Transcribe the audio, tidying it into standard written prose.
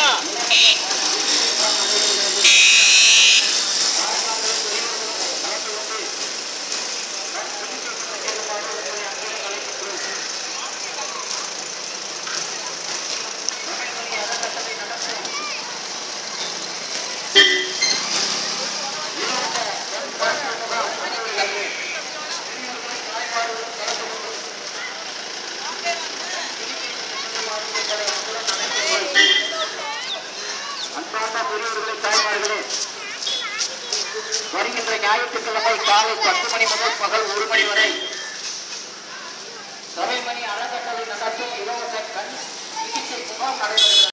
வருகின்ற ஞாயிற்றுக்கிழமை காலை 10 மணி முதல் பகல் 1 மணி வரை சபைமணி அறக்கட்டளை நடத்தும் இலவச கண் சிகிச்சை முகாம் நடைபெறுகிறது.